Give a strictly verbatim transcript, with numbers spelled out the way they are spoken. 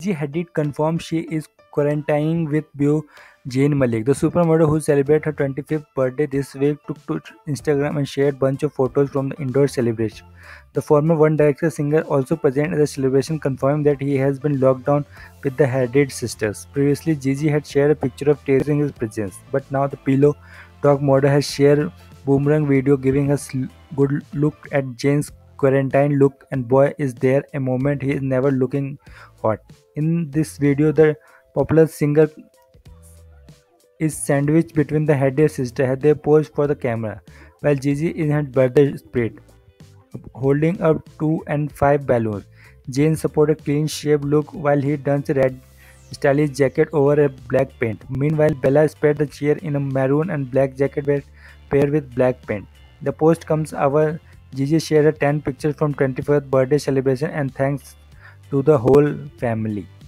Gigi Hadid confirmed she is quarantining with beau Zayn Malik. The supermodel, who celebrated her twenty-fifth birthday this week, took to Instagram and shared a bunch of photos from the indoor celebration. The former One Direction singer also present at the celebration, confirmed that he has been locked down with the Hadid sisters. Previously, Gigi had shared a picture of teasing his presence, but now the Pillow Talk model has shared boomerang video giving us good look at Zayn's quarantine look, and boy is there a moment he is never looking hot. In this video, the popular singer is sandwiched between the Hadid sister as they pose for the camera, while Gigi is in her birthday spirit, holding up two and five balloons. Jane supports a clean-shaved look while he dons a red stylish jacket over a black paint. Meanwhile, Bella spared the chair in a maroon and black jacket with- paired with black paint. The post comes after Gigi shared ten pictures from twenty-first birthday celebration and thanks to the whole family.